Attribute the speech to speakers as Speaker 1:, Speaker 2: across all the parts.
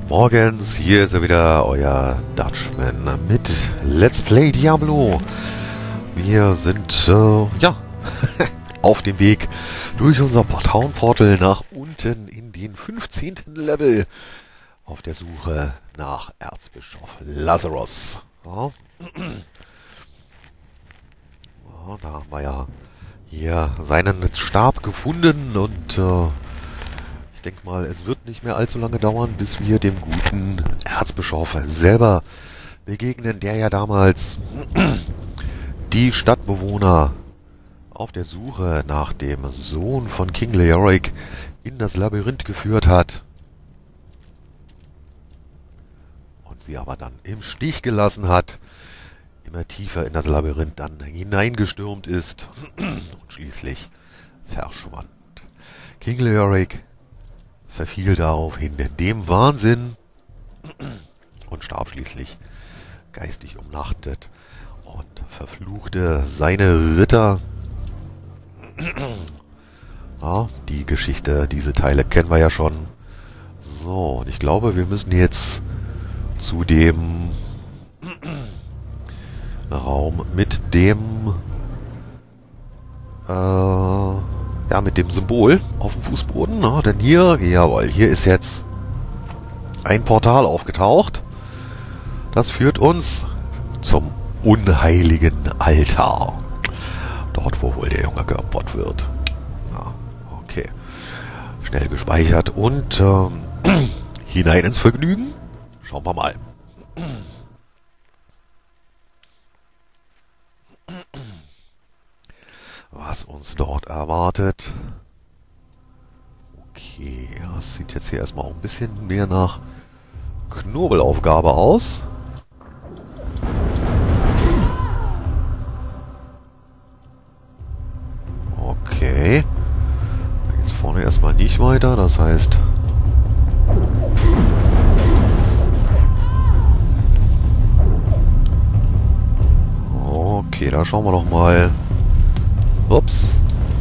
Speaker 1: Morgens, hier ist er wieder, euer Dutchman mit Let's Play Diablo. Wir sind, auf dem Weg durch unser Town-Portal nach unten in den 15. Level auf der Suche nach Erzbischof Lazarus. Ja. Ja, da haben wir ja hier seinen Stab gefunden und ich denke mal, es wird nicht mehr allzu lange dauern, bis wir dem guten Erzbischof selber begegnen, der ja damals die Stadtbewohner auf der Suche nach dem Sohn von King Leoric in das Labyrinth geführt hat und sie aber dann im Stich gelassen hat, immer tiefer in das Labyrinth dann hineingestürmt ist und schließlich verschwand. King Leoric verfiel daraufhin dem Wahnsinn und starb schließlich geistig umnachtet und verfluchte seine Ritter. Ja, die Geschichte, diese Teile kennen wir ja schon. So, und ich glaube, wir müssen jetzt zu dem Raum mit dem mit dem Symbol auf dem Fußboden, ne? Denn hier, jawohl, hier ist jetzt ein Portal aufgetaucht. Das führt uns zum unheiligen Altar. Dort, wo wohl der Junge geopfert wird. Ja, okay. Schnell gespeichert und hinein ins Vergnügen. Schauen wir mal. Was uns dort erwartet. Okay, das sieht jetzt hier erstmal auch ein bisschen mehr nach Knobelaufgabe aus. Okay. Da geht's vorne erstmal nicht weiter, das heißt... Okay, da schauen wir doch mal... Ups.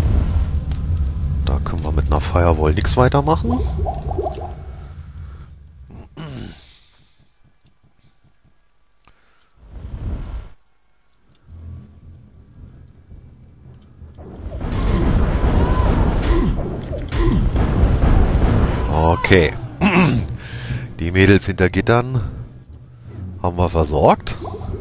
Speaker 1: Da können wir mit einer Firewall nichts weitermachen. Okay. Die Mädels hinter Gittern haben wir versorgt.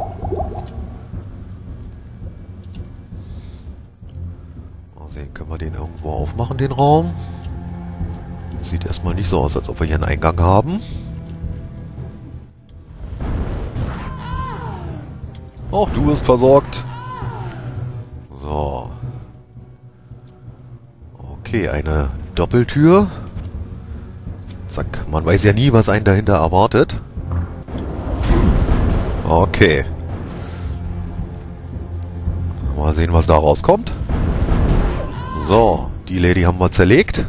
Speaker 1: Können wir den irgendwo aufmachen, den Raum? Sieht erstmal nicht so aus, als ob wir hier einen Eingang haben. Auch du wirst versorgt. So. Okay, eine Doppeltür. Zack, man weiß ja nie, was einen dahinter erwartet. Okay. Mal sehen, was da rauskommt. So, die Lady haben wir zerlegt.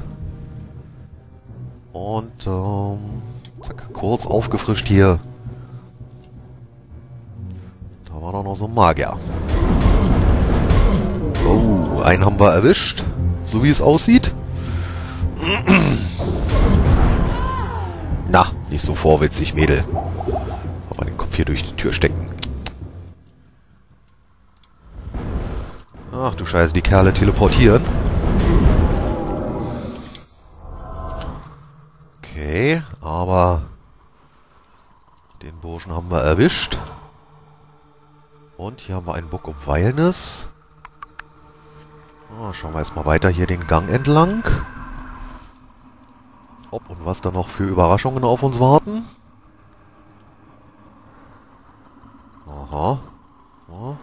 Speaker 1: Und, zack, kurz aufgefrischt hier. Da war doch noch so ein Magier. Oh, einen haben wir erwischt. So wie es aussieht. Na, nicht so vorwitzig, Mädel. Aber den Kopf hier durch die Tür stecken. Ach du Scheiße, die Kerle teleportieren. Okay, aber den Burschen haben wir erwischt. Und hier haben wir ein Book of Wildness. Schauen wir erstmal weiter hier den Gang entlang. Ob und was da noch für Überraschungen auf uns warten. Aha. Ja.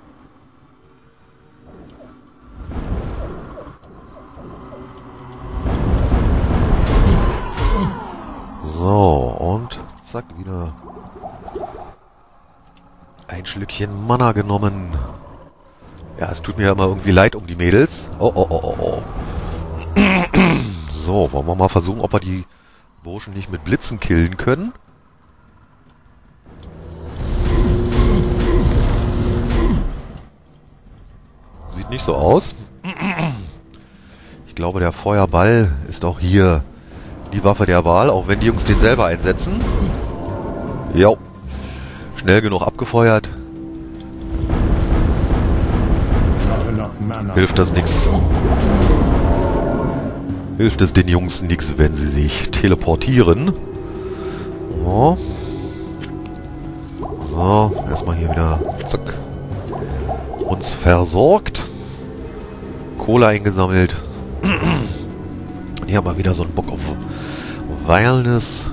Speaker 1: So, und zack, wieder ein Schlückchen Mana genommen. Ja, es tut mir ja immer irgendwie leid um die Mädels. Oh. So, wollen wir mal versuchen, ob wir die Burschen nicht mit Blitzen killen können? Sieht nicht so aus. Ich glaube, der Feuerball ist auch hier die Waffe der Wahl, auch wenn die Jungs den selber einsetzen. Jo. Schnell genug abgefeuert. Hilft das nix. Hilft es den Jungs nix, wenn sie sich teleportieren. So. So, erstmal hier wieder zack, uns versorgt. Kohle eingesammelt. Hier haben wir wieder so einen Bock auf Wildness.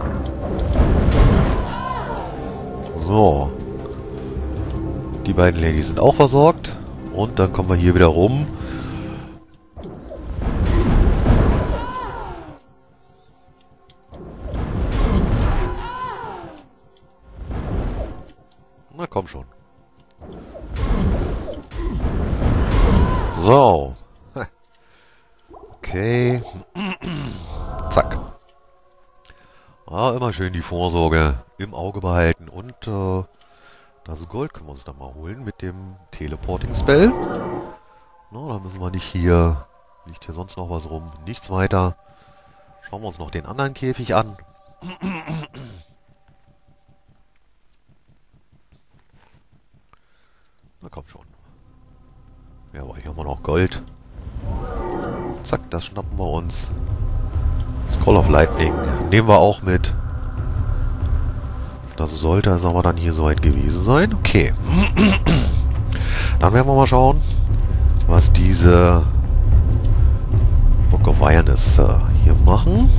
Speaker 1: So. Die beiden Ladies sind auch versorgt. Und dann kommen wir hier wieder rum. Na komm schon. So. Okay. Zack. Ah, immer schön die Vorsorge im Auge behalten. Und das Gold können wir uns dann mal holen mit dem Teleporting-Spell. Na, da müssen wir nicht hier... Liegt hier sonst noch was rum? Nichts weiter. Schauen wir uns noch den anderen Käfig an. Na komm schon. Jawohl, hier haben wir noch Gold. Zack, das schnappen wir uns. Scroll of Lightning nehmen wir auch mit. Das sollte es aber dann hier soweit gewesen sein. Okay. Dann werden wir mal schauen, was diese Book of Wildness hier machen.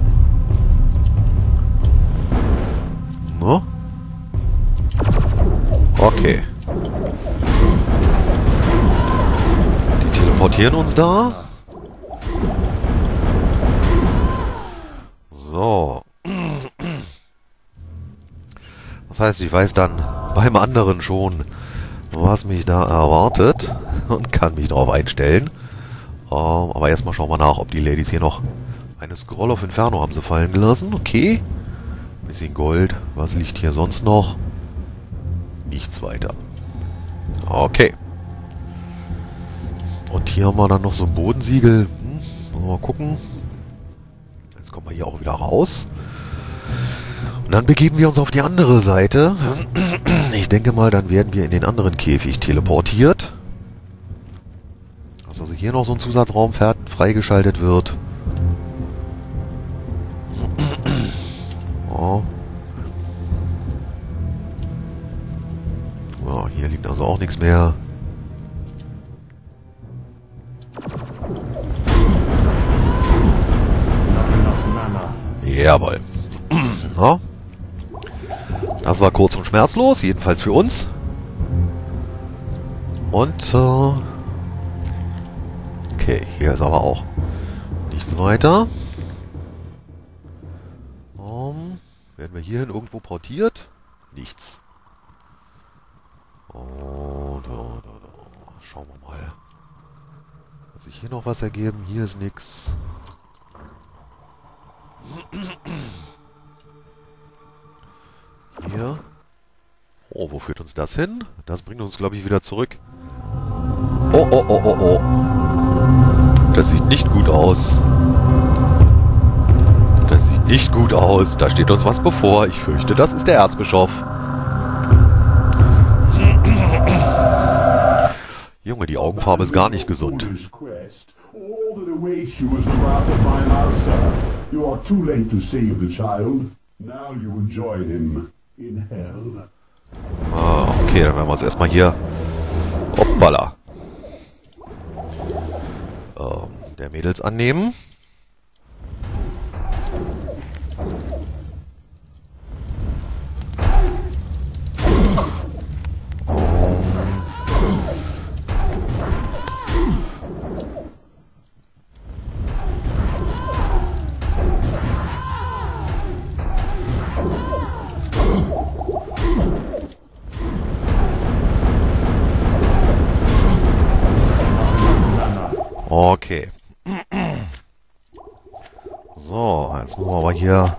Speaker 1: No? Okay. Die teleportieren uns da. So. Das heißt, ich weiß dann beim anderen schon, was mich da erwartet und kann mich darauf einstellen. Aber erstmal schauen wir nach, ob die Ladies hier noch eine Scroll of Inferno haben sie fallen gelassen. Okay. Ein bisschen Gold. Was liegt hier sonst noch? Nichts weiter. Okay. Und hier haben wir dann noch so ein Bodensiegel. Mal gucken. Jetzt kommen wir hier auch wieder raus. Und dann begeben wir uns auf die andere Seite. Ich denke mal, dann werden wir in den anderen Käfig teleportiert. Dass also hier noch so ein Zusatzraum freigeschaltet wird. Oh. Oh, hier liegt also auch nichts mehr. Jawohl. Ja. Das war kurz und schmerzlos, jedenfalls für uns. Und, okay, hier ist aber auch nichts weiter. Werden wir hierhin irgendwo portiert? Nichts. Oh, da. Schauen wir mal. Hat sich hier noch was ergeben? Hier ist nichts. Hier. Oh, wo führt uns das hin? Das bringt uns, glaube ich, wieder zurück. Oh. Das sieht nicht gut aus. Das sieht nicht gut aus. Da steht uns was bevor. Ich fürchte, das ist der Erzbischof. Junge, die Augenfarbe ist gar nicht gesund. Ah, okay, dann werden wir uns erstmal hier... Hoppala. Der Mädels annehmen. Okay. So, jetzt müssen wir aber hier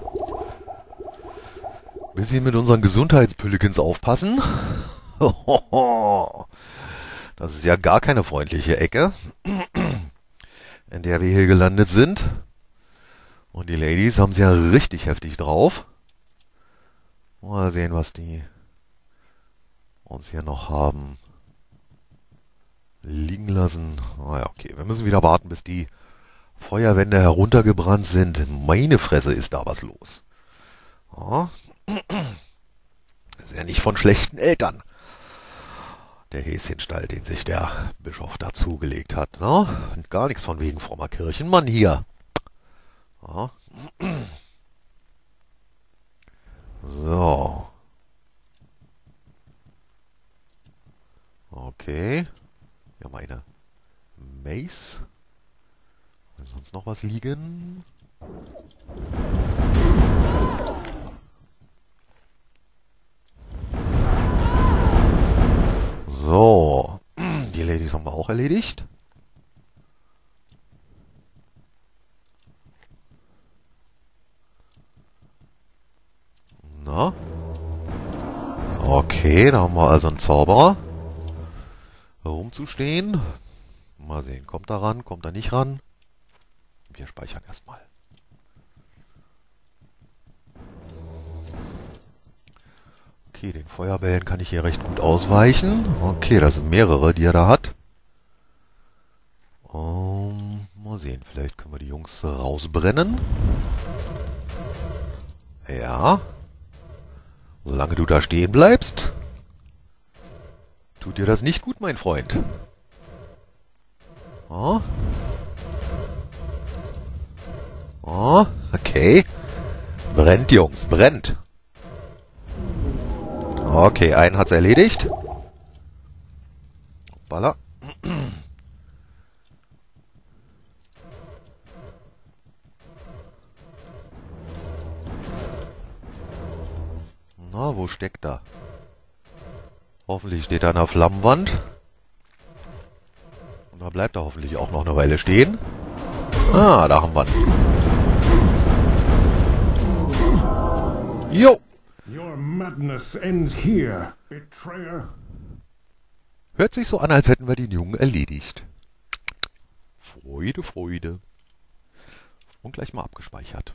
Speaker 1: ein bisschen mit unseren Gesundheitspüllikens aufpassen. Das ist ja gar keine freundliche Ecke, in der wir hier gelandet sind. Und die Ladies haben es ja richtig heftig drauf. Mal sehen, was die uns hier noch haben liegen lassen. Naja, okay. Wir müssen wieder warten, bis die Feuerwände heruntergebrannt sind. Meine Fresse, ist da was los. Ja. Das ist ja nicht von schlechten Eltern. Der Häschenstall, den sich der Bischof dazugelegt hat. Ne? Und gar nichts von wegen frommer Kirchenmann hier. Ja. So. Okay. Ja, meine Mace. Will sonst noch was liegen? So. Die Ladies haben wir auch erledigt. Na? Okay, da haben wir also einen Zauberer herumzustehen. Mal sehen, kommt er ran, kommt er nicht ran. Wir speichern erstmal. Okay, den Feuerbällen kann ich hier recht gut ausweichen. Okay, das sind mehrere, die er da hat. Mal sehen, vielleicht können wir die Jungs rausbrennen. Ja. Solange du da stehen bleibst, tut dir das nicht gut, mein Freund. Oh. Oh, okay. Brennt, Jungs, brennt. Okay, einen hat's erledigt. Hoppala. Na, wo steckt er? Hoffentlich steht er an der Flammenwand. Und da bleibt er hoffentlich auch noch eine Weile stehen. Ah, da haben wir ihn. Jo!
Speaker 2: Your madness ends here, betrayer.
Speaker 1: Hört sich so an, als hätten wir den Jungen erledigt. Freude, Freude. Und gleich mal abgespeichert.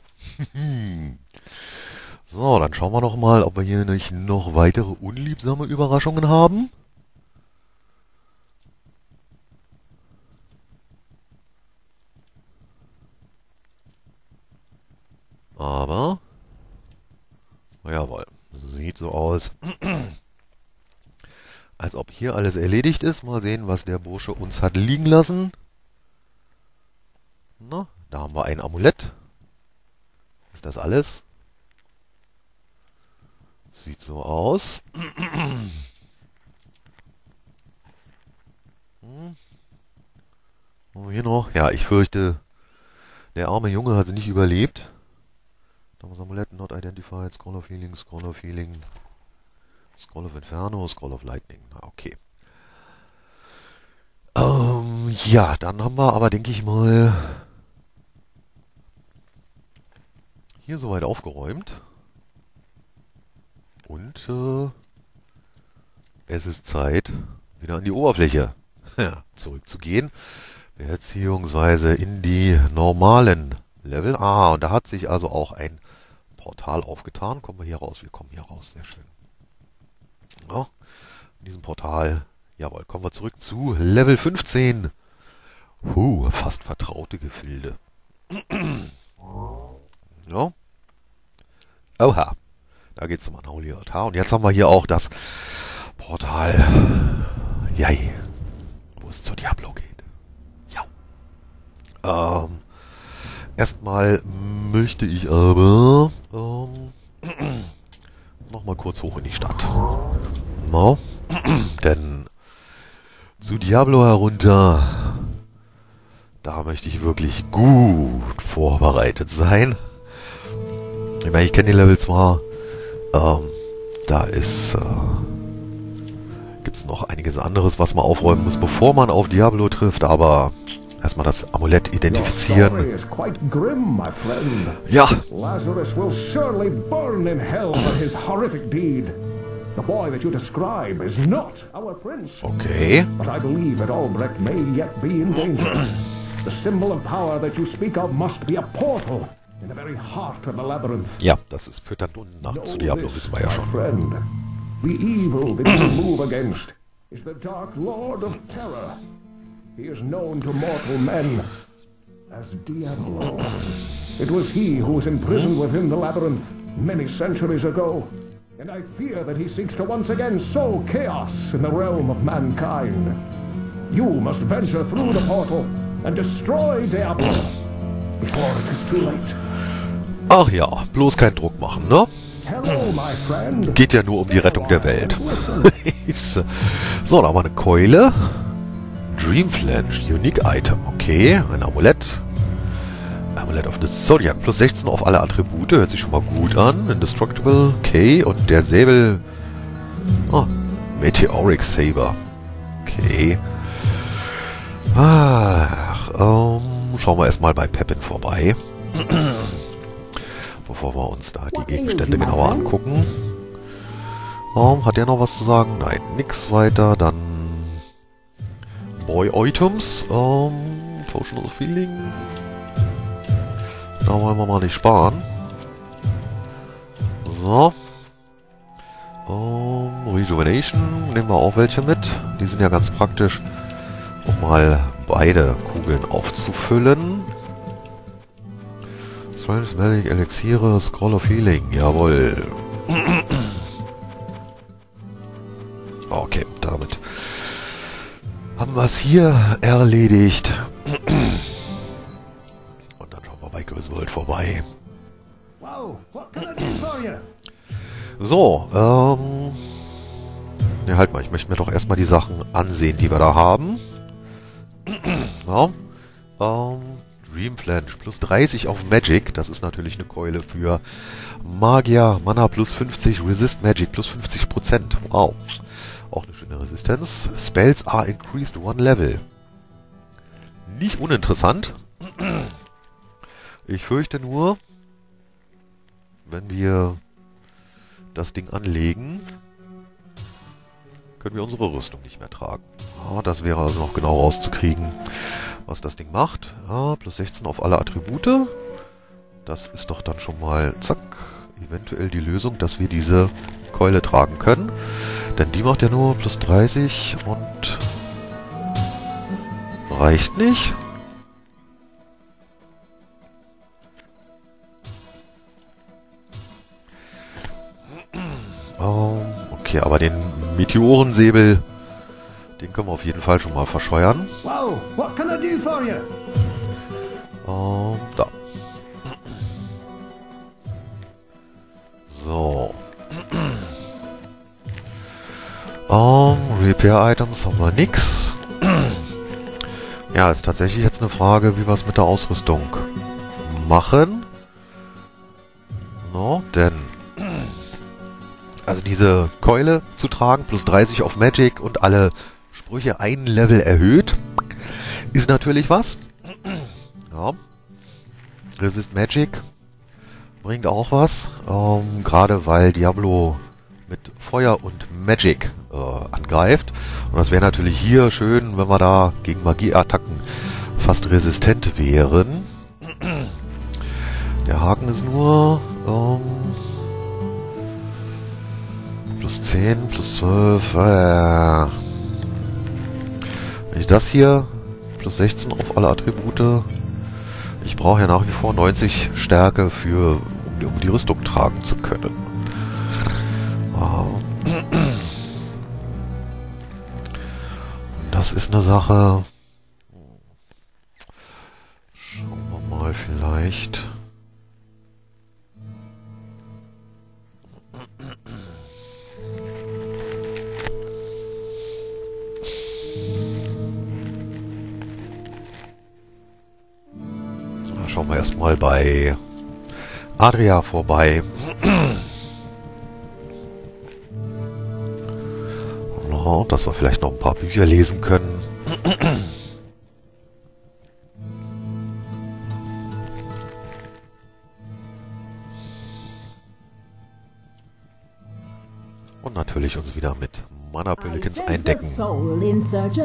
Speaker 1: So, dann schauen wir noch mal, ob wir hier nicht noch weitere unliebsame Überraschungen haben. Aber, jawohl, sieht so aus, als ob hier alles erledigt ist. Mal sehen, was der Bursche uns hat liegen lassen. Na, da haben wir ein Amulett. Ist das alles? Sieht so aus. Und hier noch. Ja, ich fürchte, der arme Junge hat es nicht überlebt. Da haben wir das Amulett, not identified, Scroll of Healing, Scroll of Healing, Scroll of Inferno, Scroll of Lightning. Na, okay. Ja, dann haben wir aber, denke ich mal, hier soweit aufgeräumt. Und es ist Zeit, wieder an die Oberfläche zurückzugehen. Beziehungsweise in die normalen Level. Ah, und da hat sich also auch ein Portal aufgetan. Kommen wir hier raus? Wir kommen hier raus. Sehr schön. Ja, in diesem Portal, jawohl, kommen wir zurück zu Level 15. Fast vertraute Gefilde. Ja. Oha. Da geht's zum Unholy Altar. Und jetzt haben wir hier auch das Portal, jai, wo es zu Diablo geht. Ja. Erstmal möchte ich aber nochmal kurz hoch in die Stadt. No? Denn zu Diablo herunter, da möchte ich wirklich gut vorbereitet sein. Ich meine, ich kenne die Level zwar. Da gibt's noch einiges anderes, was man aufräumen muss, bevor man auf Diablo trifft, aber erstmal das Amulett identifizieren. Ja.
Speaker 2: Lazarus will surely burn in hell for his horrific deed. The boy that you describe is not our prince.
Speaker 1: Okay.
Speaker 2: But I believe that Albrecht may yet be in danger. The symbol of power that you speak of must be a portal. in the very heart of the labyrinth.
Speaker 1: Ja, das ist führt dann unten nach zu Diablo, wissen wir ja
Speaker 2: my
Speaker 1: schon.
Speaker 2: friend. The evil that you move against is the Dark Lord of Terror. He is known to mortal men as Diablo. It was he who was imprisoned within the labyrinth many centuries ago, and I fear that he seeks to once again sow chaos in the realm of mankind. You must venture through the portal and destroy Diablo before it is too late.
Speaker 1: Ach ja, bloß keinen Druck machen, ne?
Speaker 2: Hello, my friend.
Speaker 1: Geht ja nur um die Rettung der Welt. So, da haben wir eine Keule. Dreamflange, Unique Item. Okay, ein Amulett. Amulett of the Zodiac. Plus 16 auf alle Attribute. Hört sich schon mal gut an. Indestructible, K und der Säbel. Oh, Meteoric Saber. Okay. Ach, schauen wir erstmal bei Pepin vorbei. Bevor wir uns da die Gegenstände genauer angucken. Hat er noch was zu sagen? Nein, nix weiter. Dann Boy Items. Potion of Feeling. Da wollen wir mal nicht sparen. So. Rejuvenation. Nehmen wir auch welche mit. Die sind ja ganz praktisch, um mal beide Kugeln aufzufüllen. Strange Magic Elixiere, Scroll of Healing. Jawohl. Okay, damit haben wir es hier erledigt. Und dann schauen wir bei Griswold vorbei.
Speaker 2: Wow, what can I do for you?
Speaker 1: So, ne, halt mal, ich möchte mir doch erstmal die Sachen ansehen, die wir da haben. Ja, Dreamflange plus 30 auf Magic, das ist natürlich eine Keule für Magier, Mana plus 50, Resist Magic plus 50%. Wow, auch eine schöne Resistenz. Spells are increased one level. Nicht uninteressant. Ich fürchte nur, wenn wir das Ding anlegen, können wir unsere Rüstung nicht mehr tragen. Ja, das wäre also noch genau rauszukriegen, was das Ding macht. Ja, plus 16 auf alle Attribute. Das ist doch dann schon mal, zack, eventuell die Lösung, dass wir diese Keule tragen können. Denn die macht ja nur plus 30 und reicht nicht. Okay, aber den Meteorensäbel, den können wir auf jeden Fall schon mal verscheuern.
Speaker 2: Wow, what can I do for you?
Speaker 1: Da. So. Repair-Items haben wir nix. Ja, ist tatsächlich jetzt eine Frage, wie wir es mit der Ausrüstung machen. No, denn also diese Keule zu tragen, plus 30 auf Magic und alle Sprüche ein Level erhöht, ist natürlich was. Ja. Resist Magic bringt auch was, gerade weil Diablo mit Feuer und Magic angreift. Und das wäre natürlich hier schön, wenn wir da gegen Magieattacken fast resistent wären. Der Haken ist nur plus 10, plus 12. Wenn ich das hier plus 16 auf alle Attribute. Ich brauche ja nach wie vor 90 Stärke für, um die Rüstung tragen zu können. Das ist eine Sache. Schauen wir mal vielleicht. Schauen wir erstmal bei Adria vorbei. Oh, dass wir vielleicht noch ein paar Bücher lesen können. Und natürlich uns wieder mit Mana Pelicans eindecken.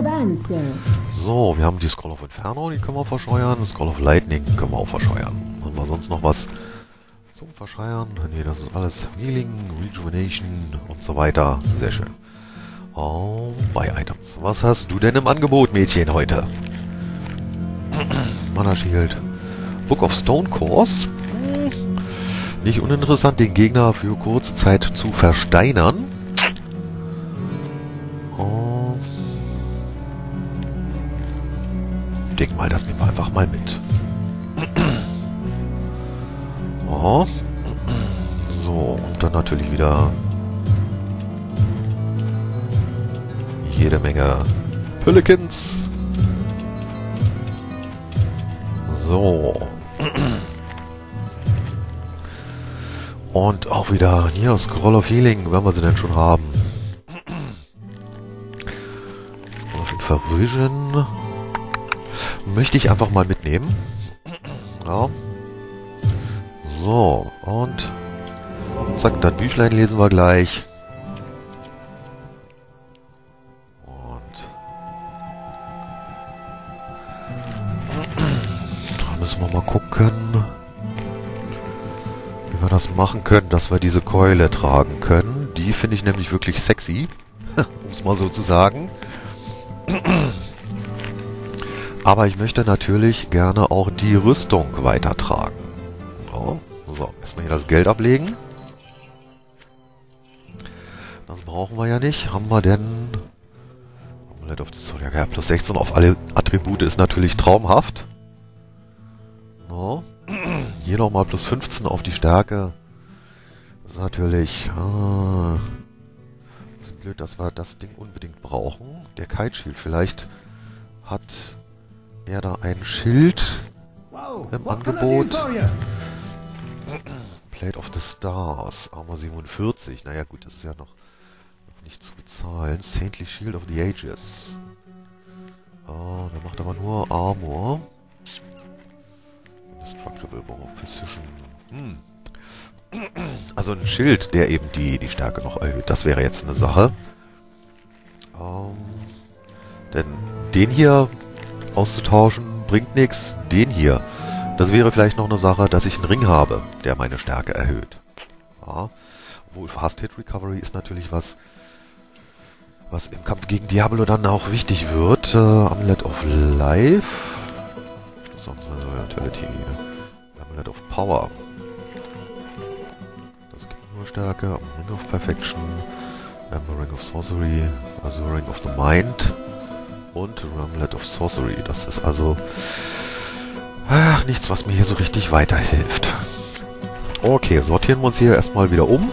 Speaker 1: So, wir haben die Scroll of Inferno, die können wir verscheuern. Scroll of Lightning können wir auch verscheuern. wir sonst noch was zum Verscheiern? Ne, das ist alles Healing, Rejuvenation und so weiter. Sehr schön. Oh, bei Items. Was hast du denn im Angebot, Mädchen, heute? Mana Shield. Book of Stone Cores. Nicht uninteressant, den Gegner für kurze Zeit zu versteinern. Oh. Ich denke mal, das nehmen wir einfach mal mit. Oh. So, und dann natürlich wieder jede Menge Pelicans. So. Und auch wieder hier Scroll of Healing, wenn wir sie denn schon haben. Scroll of Vision möchte ich einfach mal mitnehmen. Ja. So, und zack, das Büchlein lesen wir gleich. Da müssen wir mal gucken, wie wir das machen können, dass wir diese Keule tragen können. Die finde ich nämlich wirklich sexy, um es mal so zu sagen. Aber ich möchte natürlich gerne auch die Rüstung weitertragen. So, erstmal hier das Geld ablegen. Das brauchen wir ja nicht. Haben wir denn... Ja, plus 16 auf alle Attribute ist natürlich traumhaft. No. Hier nochmal plus 15 auf die Stärke. Das ist natürlich... ist blöd, dass wir das Ding unbedingt brauchen. Der Kite Shield, vielleicht hat er da ein Schild im Angebot. Plate of the Stars, Armor 47. Naja gut, das ist ja noch nicht zu bezahlen. Saintly Shield of the Ages. Oh, der macht aber nur Armor. Indestructible Bow of Precision. Also ein Schild, der eben die Stärke noch erhöht. Das wäre jetzt eine Sache. Denn den hier auszutauschen bringt nichts. Den hier. Das wäre vielleicht noch eine Sache, dass ich einen Ring habe, der meine Stärke erhöht. Ja. Obwohl Fast Hit Recovery ist natürlich was im Kampf gegen Diablo dann auch wichtig wird. Amulet of Life. Sonst Vitality. Amulet of Power. Das gibt nur Stärke. Ring of Perfection. Ring of Sorcery. Also Ring of the Mind. Und Amulet of Sorcery. Das ist also... nichts, was mir hier so richtig weiterhilft. Okay, sortieren wir uns hier erstmal wieder um.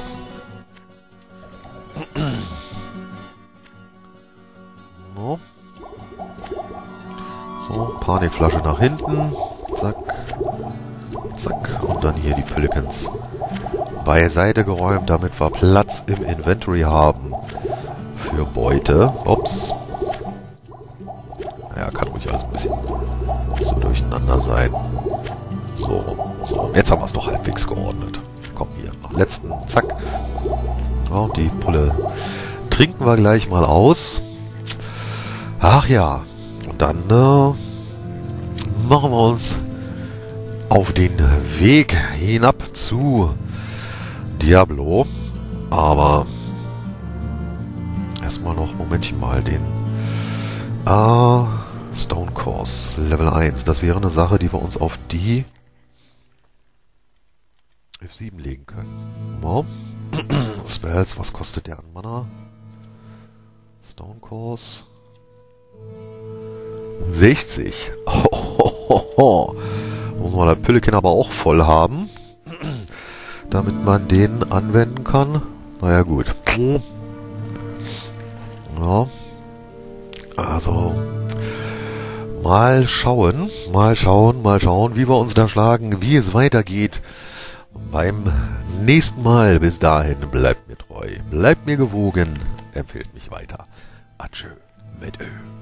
Speaker 1: So, Panikflasche nach hinten. Zack. Zack. Und dann hier die Pelicans beiseite geräumt, damit wir Platz im Inventory haben für Beute. Ups. Naja, kann ruhig alles ein bisschen so durcheinander sein. So. Jetzt haben wir es doch halbwegs geordnet. Komm, hier, noch letzten. Zack. Oh, die Pulle trinken wir gleich mal aus. Ach ja. Und dann machen wir uns auf den Weg hinab zu Diablo. Aber erstmal noch, Momentchen mal, den Stone Cores Level 1. Das wäre eine Sache, die wir uns auf die F7 legen können. Wow. Spells, was kostet der an Mana? Stone Cores 60. Muss man der Pillekin aber auch voll haben, damit man den anwenden kann. Naja, gut. Ja. Also, mal schauen, wie wir uns da schlagen, wie es weitergeht beim nächsten Mal. Bis dahin, bleibt mir treu, bleibt mir gewogen, empfehlt mich weiter. Adieu mit Ö.